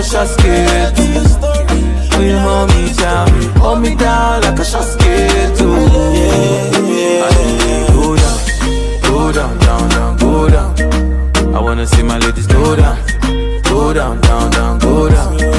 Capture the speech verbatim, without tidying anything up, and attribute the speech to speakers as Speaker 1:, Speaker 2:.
Speaker 1: a shot skate. Will you hold me down? Hold me down like a shot skate. Yeah, yeah. Go down, go down, down, down, go down. I wanna see my ladies go down, go down, down, down, go down.